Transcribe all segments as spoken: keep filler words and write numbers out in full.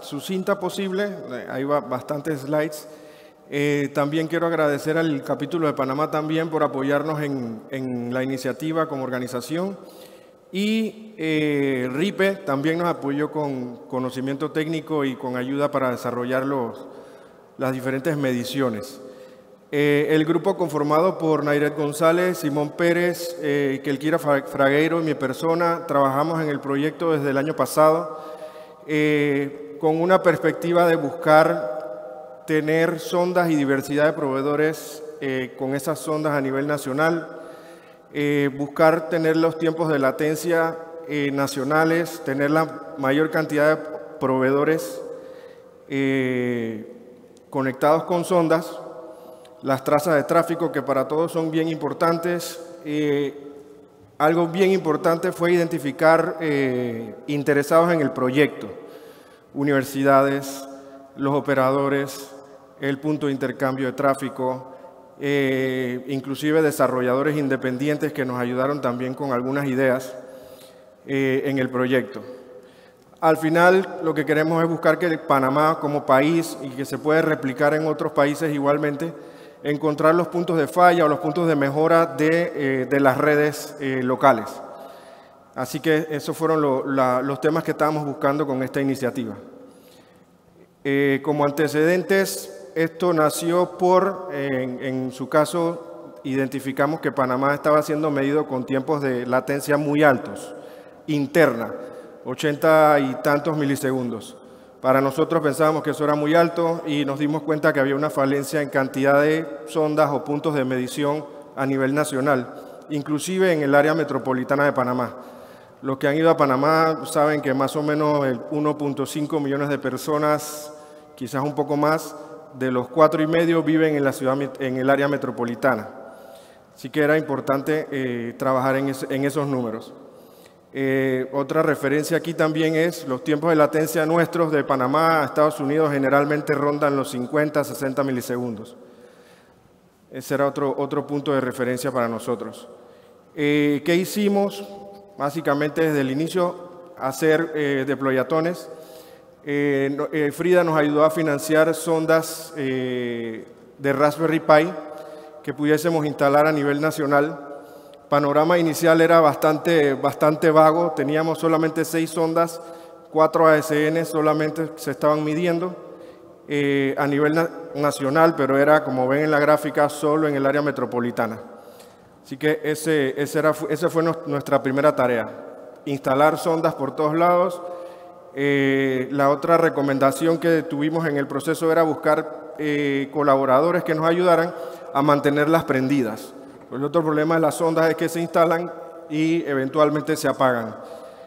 sucinta posible, hay bastantes slides. Eh, también quiero agradecer al capítulo de Panamá también por apoyarnos en, en la iniciativa como organización. Y eh, RIPE también nos apoyó con conocimiento técnico y con ayuda para desarrollar los, las diferentes mediciones. Eh, el grupo conformado por Nairet González, Simón Pérez, eh, Kelkira Fragueiro y mi persona, trabajamos en el proyecto desde el año pasado eh, con una perspectiva de buscar tener sondas y diversidad de proveedores eh, con esas sondas a nivel nacional, eh, buscar tener los tiempos de latencia eh, nacionales, tener la mayor cantidad de proveedores eh, conectados con sondas, las trazas de tráfico que para todos son bien importantes. Eh, algo bien importante fue identificar eh, interesados en el proyecto, universidades, los operadores, el punto de intercambio de tráfico, eh, inclusive desarrolladores independientes que nos ayudaron también con algunas ideas eh, en el proyecto. Al final, lo que queremos es buscar que Panamá como país, y que se puede replicar en otros países igualmente, encontrar los puntos de falla o los puntos de mejora de, eh, de las redes eh, locales. Así que esos fueron lo, la, los temas que estábamos buscando con esta iniciativa. Eh, como antecedentes, esto nació por, en, en su caso, identificamos que Panamá estaba siendo medido con tiempos de latencia muy altos, interna, ochenta y tantos milisegundos. Para nosotros pensábamos que eso era muy alto y nos dimos cuenta que había una falencia en cantidad de sondas o puntos de medición a nivel nacional, inclusive en el área metropolitana de Panamá. Los que han ido a Panamá saben que más o menos el uno punto cinco millones de personas, quizás un poco más, de los cuatro y medio viven en la ciudad, en el área metropolitana. Así que era importante eh, trabajar en, es, en esos números. Eh, otra referencia aquí también es los tiempos de latencia nuestros de Panamá a Estados Unidos generalmente rondan los cincuenta a sesenta milisegundos. Ese era otro, otro punto de referencia para nosotros. Eh, ¿Qué hicimos? Básicamente desde el inicio hacer eh, deployatones. Eh, eh, Frida nos ayudó a financiar sondas eh, de Raspberry Pi que pudiésemos instalar a nivel nacional. Panorama inicial era bastante, bastante vago, teníamos solamente seis sondas, cuatro A S N solamente se estaban midiendo eh, a nivel na nacional, pero era, como ven en la gráfica, solo en el área metropolitana. Así que ese, ese era, esa fue nuestra primera tarea, instalar sondas por todos lados. Eh, la otra recomendación que tuvimos en el proceso era buscar eh, colaboradores que nos ayudaran a mantenerlas prendidas. El otro problema de las sondas es que se instalan y eventualmente se apagan.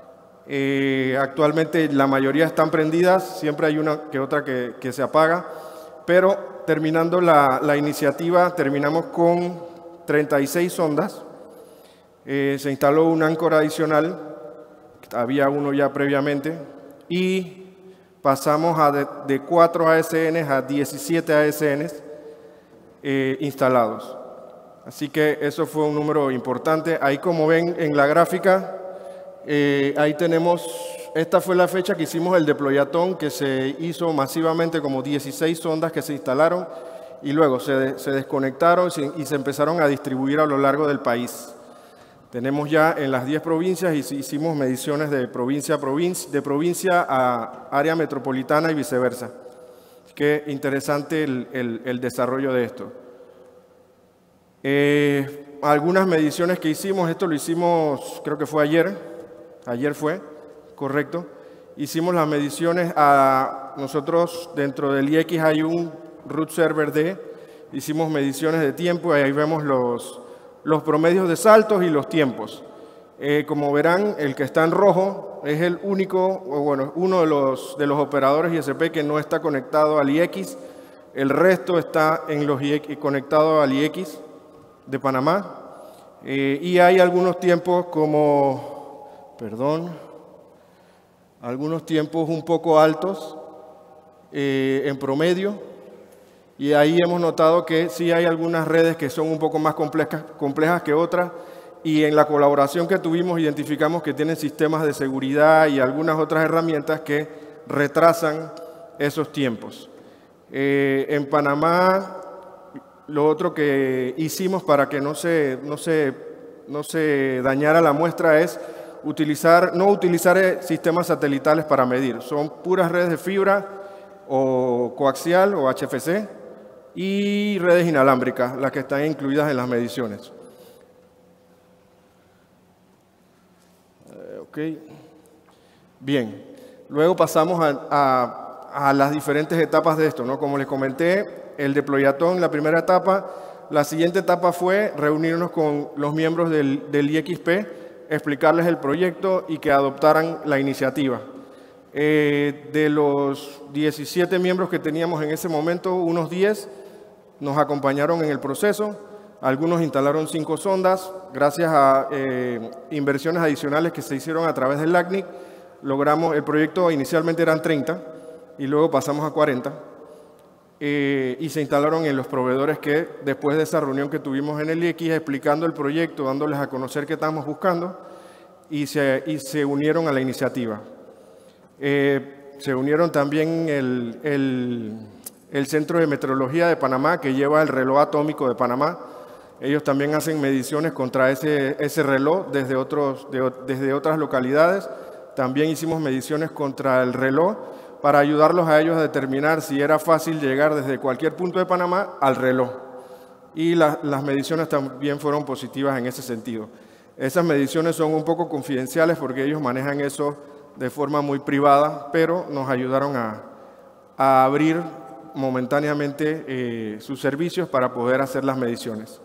Eh, actualmente la mayoría están prendidas, siempre hay una que otra que, que se apaga, pero terminando la, la iniciativa terminamos con treinta y seis sondas. Eh, se instaló un áncora adicional, había uno ya previamente, y pasamos a de, de cuatro A S Ns a diecisiete A S Ns eh, instalados. Así que eso fue un número importante. Ahí, como ven en la gráfica, eh, ahí tenemos, esta fue la fecha que hicimos el deployatón, que se hizo masivamente, como dieciséis sondas que se instalaron y luego se, se desconectaron y se empezaron a distribuir a lo largo del país. Tenemos ya en las diez provincias y hicimos mediciones de provincia a provincia, de provincia a área metropolitana y viceversa. Qué interesante el, el, el desarrollo de esto. Eh, algunas mediciones que hicimos, esto lo hicimos, creo que fue ayer, ayer fue, correcto. Hicimos las mediciones a nosotros, dentro del I X hay un root server D, hicimos mediciones de tiempo y ahí vemos los, los promedios de saltos y los tiempos. Eh, como verán, el que está en rojo es el único, o bueno, uno de los, de los operadores I S P que no está conectado al I X, el resto está en los I X, conectado al I X de Panamá, eh, y hay algunos tiempos como, perdón, algunos tiempos un poco altos eh, en promedio, y ahí hemos notado que sí hay algunas redes que son un poco más complejas, complejas que otras, y en la colaboración que tuvimos identificamos que tienen sistemas de seguridad y algunas otras herramientas que retrasan esos tiempos. Eh, en Panamá, lo otro que hicimos para que no se, no se, no se dañara la muestra es utilizar, no utilizar sistemas satelitales para medir. Son puras redes de fibra o coaxial o H F C y redes inalámbricas, las que están incluidas en las mediciones. Eh, ok. Bien. Luego pasamos a, a, a las diferentes etapas de esto, ¿no? Como les comenté, el deployatón, la primera etapa. La siguiente etapa fue reunirnos con los miembros del, del I X P, explicarles el proyecto y que adoptaran la iniciativa. Eh, de los diecisiete miembros que teníamos en ese momento, unos diez nos acompañaron en el proceso. Algunos instalaron cinco sondas. Gracias a eh, inversiones adicionales que se hicieron a través del LACNIC, logramos, el proyecto inicialmente eran treinta y luego pasamos a cuarenta. Eh, y se instalaron en los proveedores que después de esa reunión que tuvimos en el I X, explicando el proyecto, dándoles a conocer qué estábamos buscando, y se, y se unieron a la iniciativa. Eh, se unieron también el, el, el Centro de Meteorología de Panamá, que lleva el reloj atómico de Panamá. Ellos también hacen mediciones contra ese, ese reloj desde, otros, de, desde otras localidades. También hicimos mediciones contra el reloj, para ayudarlos a ellos a determinar si era fácil llegar desde cualquier punto de Panamá al reloj. Y la, las mediciones también fueron positivas en ese sentido. Esas mediciones son un poco confidenciales porque ellos manejan eso de forma muy privada, pero nos ayudaron a, a abrir momentáneamente eh, sus servicios para poder hacer las mediciones.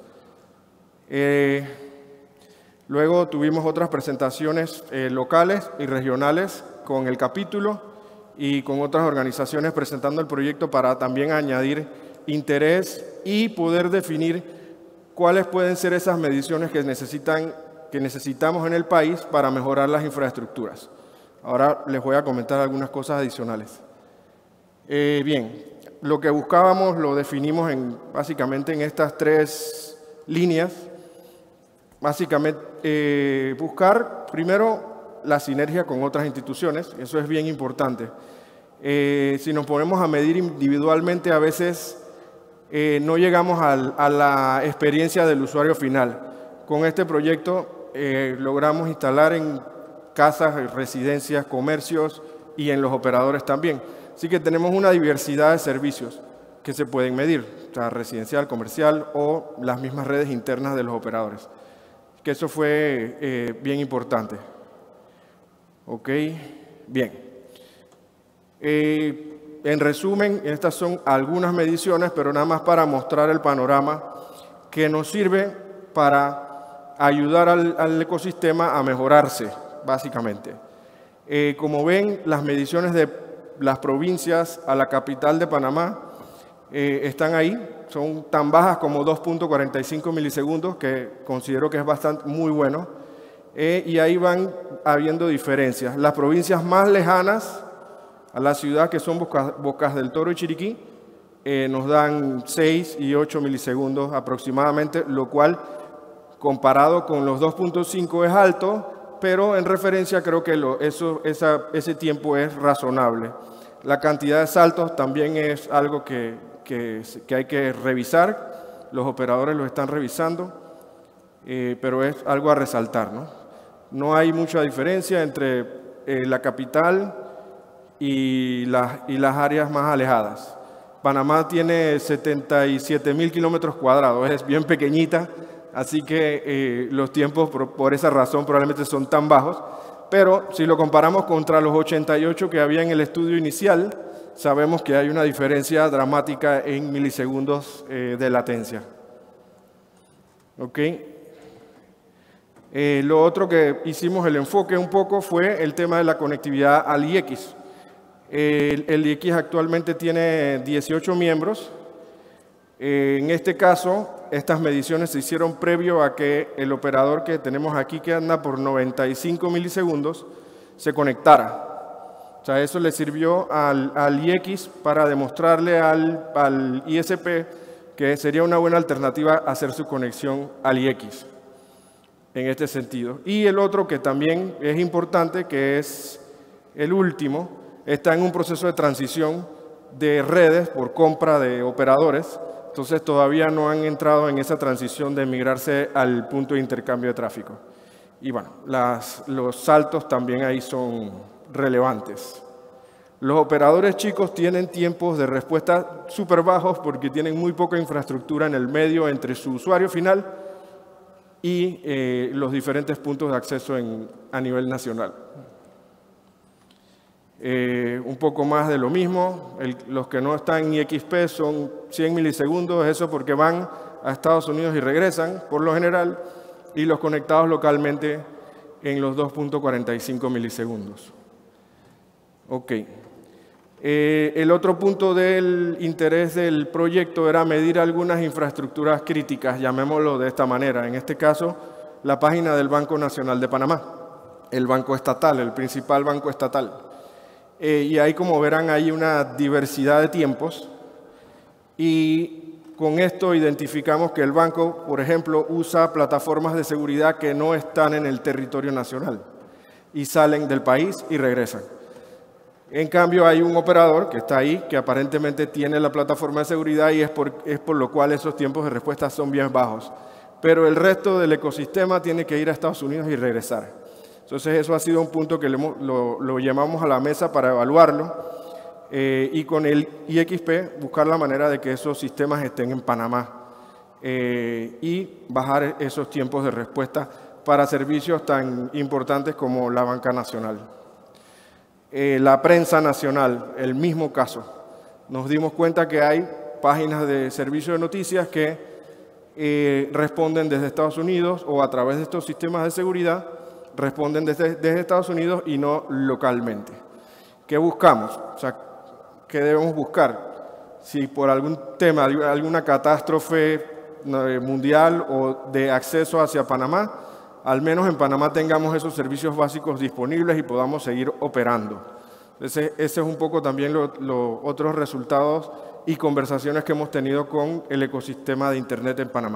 Eh, luego tuvimos otras presentaciones eh, locales y regionales con el capítulo y con otras organizaciones presentando el proyecto para también añadir interés y poder definir cuáles pueden ser esas mediciones que, necesitan, que necesitamos en el país para mejorar las infraestructuras. Ahora les voy a comentar algunas cosas adicionales. Eh, bien, lo que buscábamos lo definimos en, básicamente en estas tres líneas. Básicamente, eh, buscar primero la sinergia con otras instituciones, eso es bien importante. Eh, si nos ponemos a medir individualmente, a veces eh, no llegamos al, a la experiencia del usuario final. Con este proyecto eh, logramos instalar en casas, residencias, comercios y en los operadores también. Así que tenemos una diversidad de servicios que se pueden medir, o sea, residencial, comercial o las mismas redes internas de los operadores. Que eso fue eh, bien importante. Ok, bien. Eh, en resumen, estas son algunas mediciones, pero nada más para mostrar el panorama que nos sirve para ayudar al, al ecosistema a mejorarse, básicamente. Eh, como ven, las mediciones de las provincias a la capital de Panamá eh, están ahí, son tan bajas como dos punto cuarenta y cinco milisegundos, que considero que es bastante muy bueno. Eh, y ahí van habiendo diferencias. Las provincias más lejanas a la ciudad, que son Bocas, Bocas del Toro y Chiriquí, eh, nos dan seis y ocho milisegundos aproximadamente, lo cual comparado con los dos punto cinco es alto, pero en referencia creo que lo, eso, esa, ese tiempo es razonable. La cantidad de saltos también es algo que, que, que hay que revisar, los operadores lo están revisando, eh, pero es algo a resaltar, ¿no? No hay mucha diferencia entre eh, la capital y, la, y las áreas más alejadas. Panamá tiene setenta y siete mil kilómetros cuadrados, es bien pequeñita, así que eh, los tiempos por, por esa razón probablemente son tan bajos, pero si lo comparamos contra los ochenta y ocho que había en el estudio inicial, sabemos que hay una diferencia dramática en milisegundos eh, de latencia. ¿Ok? Eh, lo otro que hicimos el enfoque un poco fue el tema de la conectividad al I X. El, el I X actualmente tiene dieciocho miembros. Eh, en este caso, estas mediciones se hicieron previo a que el operador que tenemos aquí, que anda por noventa y cinco milisegundos, se conectara. O sea, eso le sirvió al, al I X para demostrarle al, al I S P que sería una buena alternativa hacer su conexión al I X. En este sentido. Y el otro que también es importante, que es el último, está en un proceso de transición de redes por compra de operadores. Entonces todavía no han entrado en esa transición de migrarse al punto de intercambio de tráfico. Y bueno, las, los saltos también ahí son relevantes. Los operadores chicos tienen tiempos de respuesta súper bajos porque tienen muy poca infraestructura en el medio entre su usuario final y eh, los diferentes puntos de acceso en, a nivel nacional. Eh, un poco más de lo mismo, el, los que no están en I X P son cien milisegundos, eso porque van a Estados Unidos y regresan, por lo general, y los conectados localmente en los dos punto cuarenta y cinco milisegundos. Ok. Eh, el otro punto del interés del proyecto era medir algunas infraestructuras críticas, llamémoslo de esta manera. En este caso, la página del Banco Nacional de Panamá, el banco estatal, el principal banco estatal. Eh, y ahí, como verán, hay una diversidad de tiempos y con esto identificamos que el banco, por ejemplo, usa plataformas de seguridad que no están en el territorio nacional y salen del país y regresan. En cambio, hay un operador que está ahí, que aparentemente tiene la plataforma de seguridad y es por, es por lo cual esos tiempos de respuesta son bien bajos. Pero el resto del ecosistema tiene que ir a Estados Unidos y regresar. Entonces, eso ha sido un punto que lo, lo, lo llamamos a la mesa para evaluarlo eh, y con el I X P buscar la manera de que esos sistemas estén en Panamá eh, y bajar esos tiempos de respuesta para servicios tan importantes como la banca nacional. Eh, la prensa nacional, el mismo caso. Nos dimos cuenta que hay páginas de servicio de noticias que eh, responden desde Estados Unidos o a través de estos sistemas de seguridad, responden desde, desde Estados Unidos y no localmente. ¿Qué buscamos? O sea, ¿qué debemos buscar? Si por algún tema, alguna catástrofe mundial o de acceso hacia Panamá, al menos en Panamá tengamos esos servicios básicos disponibles y podamos seguir operando. Ese, ese es un poco también los lo, otros resultados y conversaciones que hemos tenido con el ecosistema de Internet en Panamá.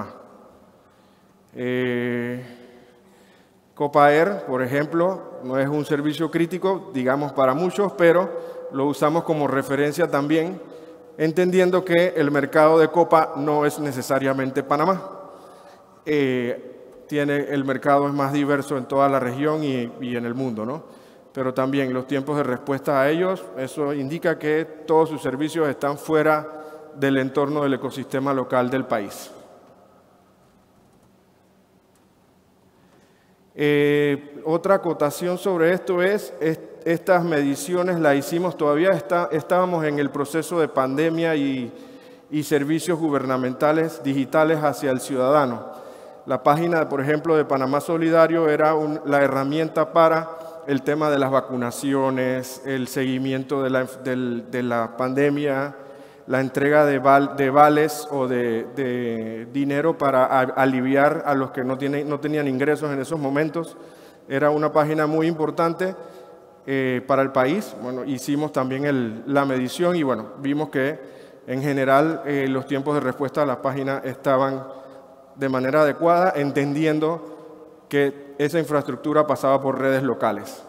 Eh, Copaer, por ejemplo, no es un servicio crítico, digamos, para muchos, pero lo usamos como referencia también, entendiendo que el mercado de Copa no es necesariamente Panamá. Eh, tiene, el mercado es más diverso en toda la región y, y en el mundo, ¿no? Pero también los tiempos de respuesta a ellos, eso indica que todos sus servicios están fuera del entorno del ecosistema local del país. Eh, otra acotación sobre esto es, es, estas mediciones las hicimos, todavía está, estábamos en el proceso de pandemia y, y servicios gubernamentales digitales hacia el ciudadano. La página, por ejemplo, de Panamá Solidario era un, la herramienta para el tema de las vacunaciones, el seguimiento de la, de, de la pandemia, la entrega de, val, de vales o de, de dinero para a, aliviar a los que no, tienen, no tenían ingresos en esos momentos. Era una página muy importante eh, para el país. Bueno, hicimos también el, la medición y bueno, vimos que en general eh, los tiempos de respuesta a la página estaban de manera adecuada, entendiendo que esa infraestructura pasaba por redes locales.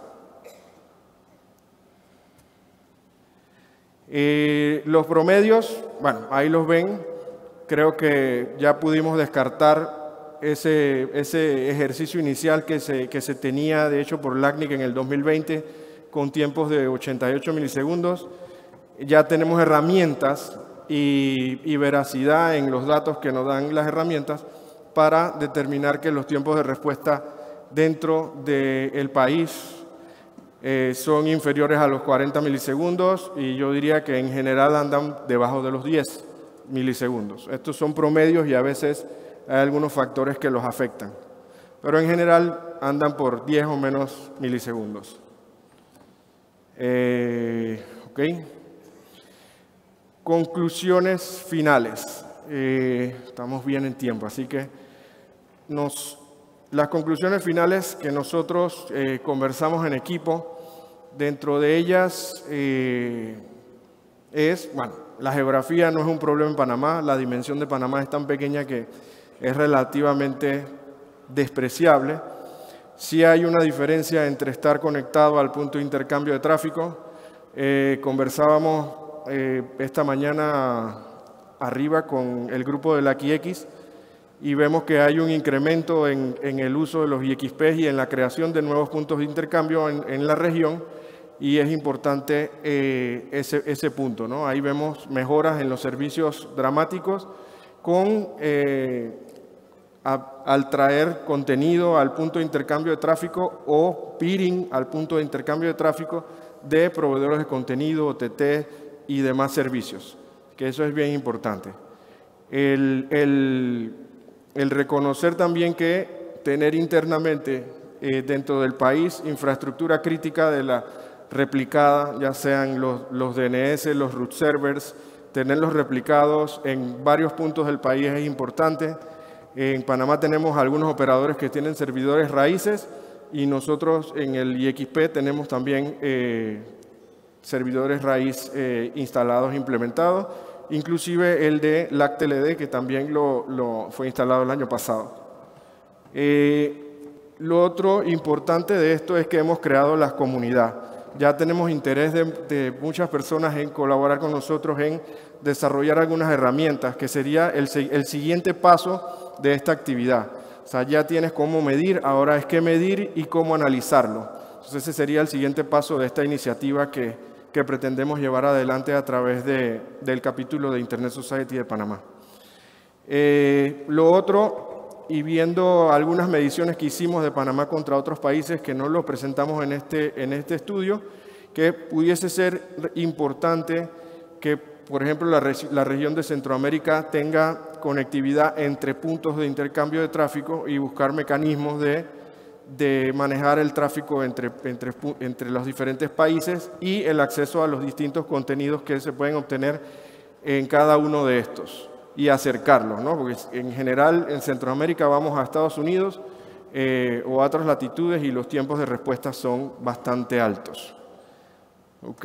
Eh, los promedios, bueno, ahí los ven, creo que ya pudimos descartar ese, ese ejercicio inicial que se, que se tenía, de hecho, por LACNIC en el dos mil veinte, con tiempos de ochenta y ocho milisegundos. Ya tenemos herramientas y, y veracidad en los datos que nos dan las herramientas para determinar que los tiempos de respuesta dentro del país Eh, son inferiores a los cuarenta milisegundos y yo diría que en general andan debajo de los diez milisegundos. Estos son promedios y a veces hay algunos factores que los afectan, pero en general andan por diez o menos milisegundos. Eh, ok. Conclusiones finales. Eh, estamos bien en tiempo, así que nos... Las conclusiones finales que nosotros eh, conversamos en equipo, dentro de ellas eh, es, bueno, la geografía no es un problema en Panamá, la dimensión de Panamá es tan pequeña que es relativamente despreciable. Sí hay una diferencia entre estar conectado al punto de intercambio de tráfico. Eh, conversábamos estado eh, esta mañana arriba con el grupo de la X X y vemos que hay un incremento en, en el uso de los I X P y en la creación de nuevos puntos de intercambio en, en la región, y es importante eh, ese, ese punto, ¿no? Ahí vemos mejoras en los servicios dramáticos con, eh, a, al traer contenido al punto de intercambio de tráfico o peering al punto de intercambio de tráfico de proveedores de contenido, O T T y demás servicios, que eso es bien importante. El, el, el reconocer también que tener internamente eh, dentro del país infraestructura crítica de la replicada, ya sean los, los D N S, los root servers, tenerlos replicados en varios puntos del país es importante. En Panamá tenemos algunos operadores que tienen servidores raíces y nosotros en el I X P tenemos también eh, servidores raíz eh, instalados, implementados, inclusive el de L A C T L D, que también lo, lo fue instalado el año pasado. Eh, lo otro importante de esto es que hemos creado la comunidad. Ya tenemos interés de, de muchas personas en colaborar con nosotros en desarrollar algunas herramientas, que sería el, el siguiente paso de esta actividad. O sea, ya tienes cómo medir, ahora es qué medir y cómo analizarlo. Entonces ese sería el siguiente paso de esta iniciativa que, que pretendemos llevar adelante a través de, del capítulo de Internet Society de Panamá. Eh, lo otro, y viendo algunas mediciones que hicimos de Panamá contra otros países que no lo presentamos en este, en este estudio, que pudiese ser importante que, por ejemplo, la, la región de Centroamérica tenga conectividad entre puntos de intercambio de tráfico y buscar mecanismos de, de manejar el tráfico entre, entre, entre los diferentes países y el acceso a los distintos contenidos que se pueden obtener en cada uno de estos y acercarlos, ¿no? Porque en general en Centroamérica vamos a Estados Unidos eh, o a otras latitudes y los tiempos de respuesta son bastante altos. ¿Ok?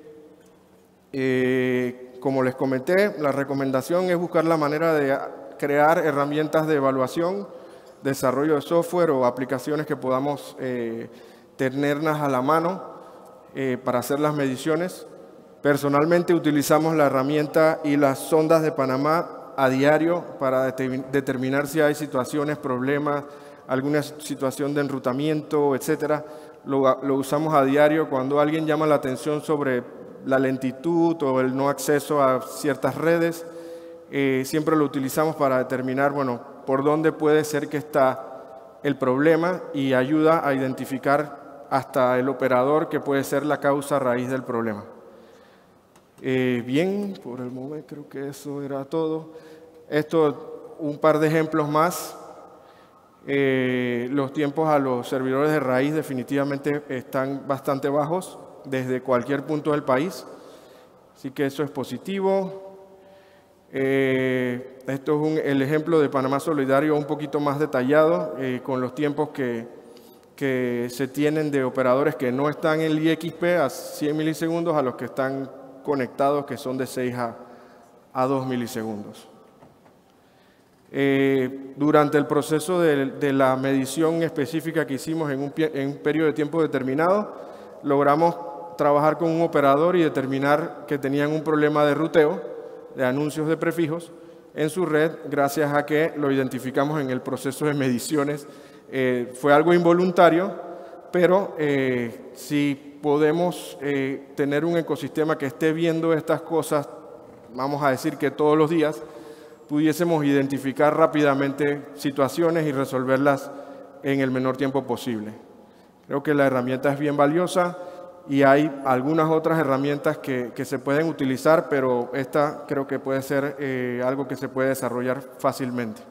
Eh, como les comenté, la recomendación es buscar la manera de crear herramientas de evaluación, desarrollo de software o aplicaciones que podamos eh, tenerlas a la mano eh, para hacer las mediciones. Personalmente utilizamos la herramienta y las sondas de Panamá a diario para determinar si hay situaciones, problemas, alguna situación de enrutamiento, etcétera. Lo, lo usamos a diario cuando alguien llama la atención sobre la lentitud o el no acceso a ciertas redes. Eh, siempre lo utilizamos para determinar, bueno, por dónde puede ser que está el problema y ayuda a identificar hasta el operador que puede ser la causa raíz del problema. Eh, bien, por el momento creo que eso era todo. Esto, un par de ejemplos más. Eh, los tiempos a los servidores de raíz definitivamente están bastante bajos desde cualquier punto del país, así que eso es positivo. Eh, esto es un, el ejemplo de Panamá Solidario un poquito más detallado, eh, con los tiempos que, que se tienen de operadores que no están en el I X P a cien milisegundos a los que están conectados, que son de seis a dos milisegundos. Eh, durante el proceso de, de la medición específica que hicimos en un, en un periodo de tiempo determinado, logramos trabajar con un operador y determinar que tenían un problema de ruteo, de anuncios de prefijos en su red, gracias a que lo identificamos en el proceso de mediciones. Eh, fue algo involuntario, pero eh, si podemos eh, tener un ecosistema que esté viendo estas cosas, vamos a decir que todos los días, pudiésemos identificar rápidamente situaciones y resolverlas en el menor tiempo posible. Creo que la herramienta es bien valiosa y hay algunas otras herramientas que, que se pueden utilizar, pero esta creo que puede ser eh, algo que se puede desarrollar fácilmente.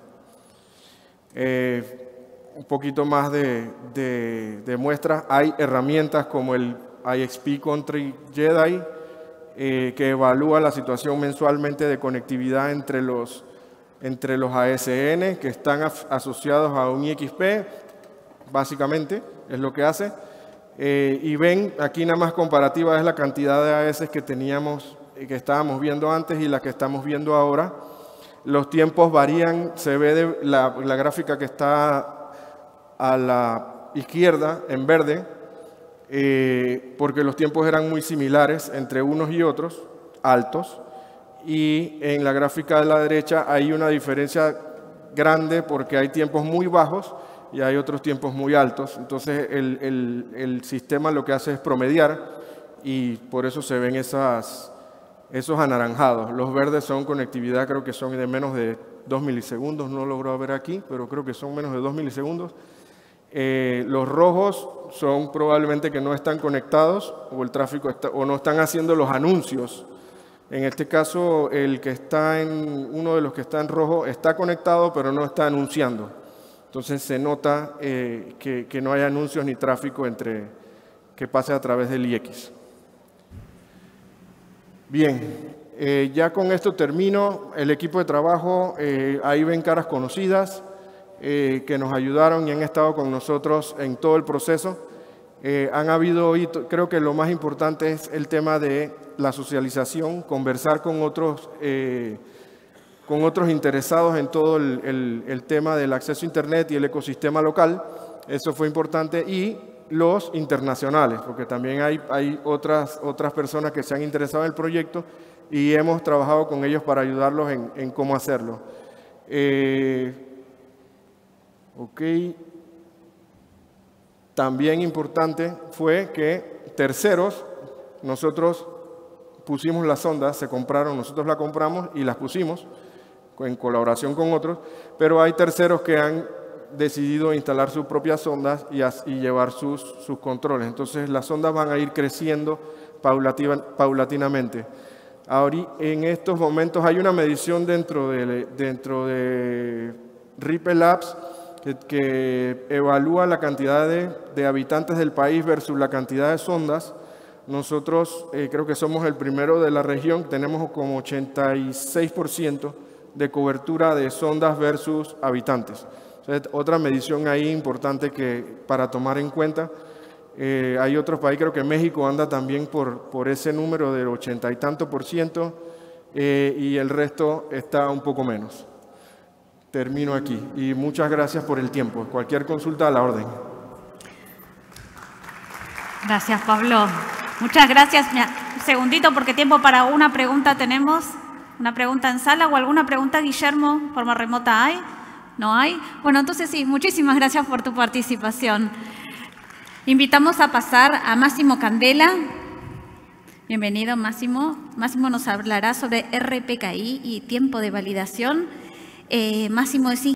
Eh, un poquito más de, de, de muestras. Hay herramientas como el I X P Country Jedi, eh, que evalúa la situación mensualmente de conectividad entre los, entre los A S N que están asociados a un I X P, básicamente, es lo que hace. Eh, y ven, aquí nada más comparativa es la cantidad de A S que teníamos, que estábamos viendo antes y la que estamos viendo ahora. Los tiempos varían, se ve de la, la gráfica que está a la izquierda, en verde, eh, porque los tiempos eran muy similares entre unos y otros. altos. Y en la gráfica de la derecha hay una diferencia grande porque hay tiempos muy bajos y hay otros tiempos muy altos. Entonces el, el, el sistema lo que hace es promediar y por eso se ven esas, esos anaranjados. Los verdes son conectividad, creo que son de menos de dos milisegundos, no logro ver aquí, pero creo que son menos de dos milisegundos. Eh, los rojos son probablemente que no están conectados o el tráfico está, o no están haciendo los anuncios. En este caso, el que está en, uno de los que está en rojo está conectado, pero no está anunciando. Entonces se nota eh, que, que no hay anuncios ni tráfico entre, que pase a través del I X. Bien, eh, ya con esto termino. El equipo de trabajo, eh, ahí ven caras conocidas eh, que nos ayudaron y han estado con nosotros en todo el proceso. Eh, han habido, y creo que lo más importante es el tema de la socialización, conversar con otros, eh, con otros interesados en todo el, el, el tema del acceso a Internet y el ecosistema local. Eso fue importante. Y los internacionales, porque también hay, hay otras, otras personas que se han interesado en el proyecto y hemos trabajado con ellos para ayudarlos en, en cómo hacerlo. Eh, ok. También importante fue que terceros, nosotros pusimos las sondas, se compraron, nosotros las compramos y las pusimos en colaboración con otros, pero hay terceros que han decidido instalar sus propias sondas y, y llevar sus, sus controles. Entonces las sondas van a ir creciendo paulatina, paulatinamente. Ahora, en estos momentos hay una medición dentro de, dentro de Ripple Labs que, que evalúa la cantidad de, de habitantes del país versus la cantidad de sondas. Nosotros eh, creo que somos el primero de la región, tenemos como ochenta y seis por ciento de cobertura de sondas versus habitantes. Entonces, otra medición ahí importante que, para tomar en cuenta. Eh, hay otros países, creo que México anda también por, por ese número del ochenta y tanto por ciento eh, y el resto está un poco menos. Termino aquí y muchas gracias por el tiempo. Cualquier consulta a la orden. Gracias, Pablo. Muchas gracias. Un segundito porque tiempo para una pregunta tenemos. ¿Una pregunta en sala o alguna pregunta, Guillermo? ¿Forma remota hay? ¿No hay? Bueno, entonces sí, muchísimas gracias por tu participación. Invitamos a pasar a Máximo Candela. Bienvenido, Máximo. Máximo nos hablará sobre R P K I y tiempo de validación. Eh, Máximo es